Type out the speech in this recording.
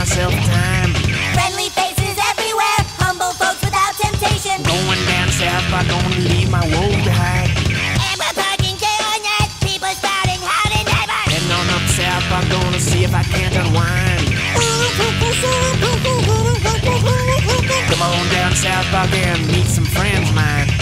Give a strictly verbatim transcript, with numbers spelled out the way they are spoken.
myself time. Friendly faces everywhere, humble folks without temptation. Going down south, but gonna leave my woe behind. And we're parking J on that, people spouting howdy neighbor. Heading on up south, but gonna see if I can't unwind. Come on down south, Buck, and meet some friends of mine.